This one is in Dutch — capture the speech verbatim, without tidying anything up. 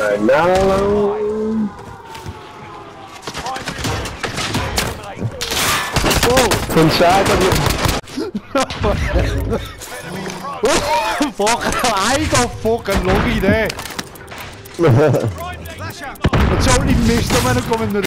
nou. Wow. Van zaken. Fuck, hij kan fucking loggy, hè. Het zou niet misten, maar dan kom ik naar